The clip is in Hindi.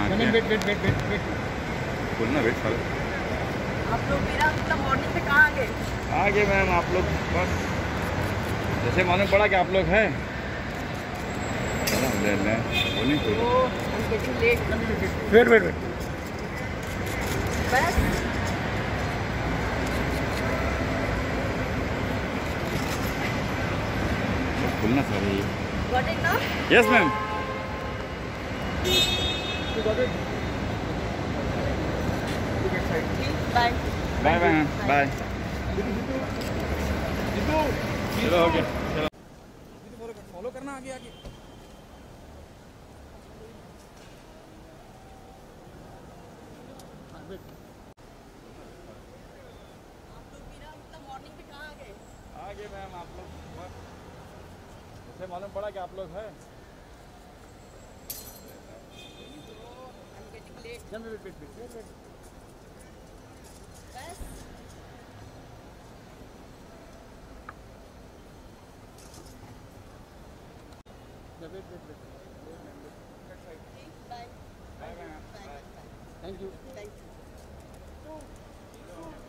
बोलना वेट सर। आप लोग मेरा मतलब मॉर्निंग से कहाँ आ गए? आगे मैम आप लोग बस जैसे मालूम पड़ा कि आप लोग हैं बोलिए तो। वेट बस बोलना सर। गॉट इट ना? Yes ma'am. Bye bye bye bye. चलो हो गया। चलो फॉलो करना आगे आगे। आगे मैम आप लोग बस जैसे मालूम पड़ा कि आप लोग हैं bye thank you. Thank you.